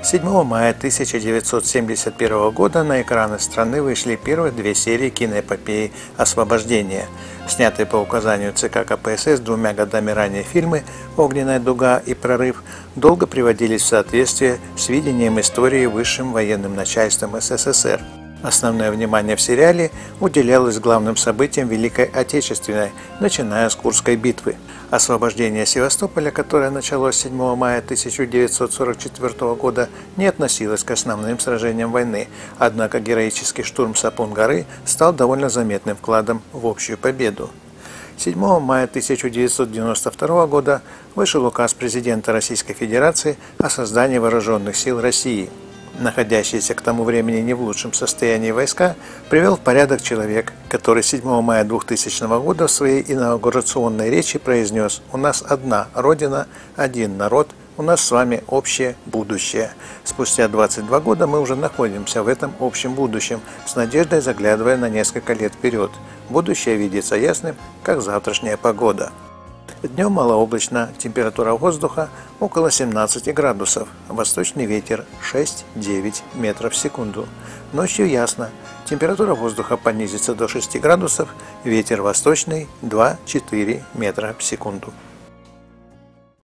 7 мая 1971 года на экраны страны вышли первые две серии киноэпопеи «Освобождение». Снятые по указанию ЦК КПСС 2 годами ранее фильмы «Огненная дуга» и «Прорыв» долго приводились в соответствие с видением истории высшим военным начальством СССР. Основное внимание в сериале уделялось главным событиям Великой Отечественной, начиная с Курской битвы. Освобождение Севастополя, которое началось 7 мая 1944 года, не относилось к основным сражениям войны, однако героический штурм Сапун-горы стал довольно заметным вкладом в общую победу. 7 мая 1992 года вышел указ президента Российской Федерации о создании Вооруженных сил России. Находящиеся к тому времени не в лучшем состоянии войска привел в порядок человек, который 7 мая 2000 года в своей инаугурационной речи произнес: «У нас одна Родина, один народ, у нас с вами общее будущее». Спустя 22 года мы уже находимся в этом общем будущем, с надеждой заглядывая на несколько лет вперед. Будущее видится ясным, как завтрашняя погода. Днем малооблачно, температура воздуха около 17 градусов, восточный ветер 6-9 метров в секунду. Ночью ясно, температура воздуха понизится до 6 градусов, ветер восточный 2-4 метра в секунду.